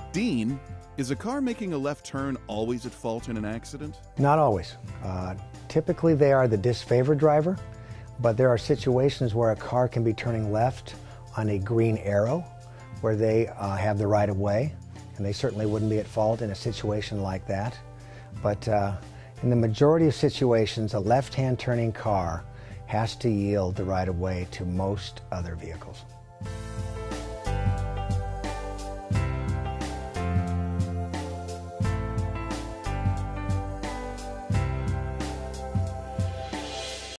Dean, is a car making a left turn always at fault in an accident? Not always. Typically they are the disfavored driver, but there are situations where a car can be turning left on a green arrow where they have the right of way, and they certainly wouldn't be at fault in a situation like that. But in the majority of situations, a left-hand turning car has to yield the right of way to most other vehicles.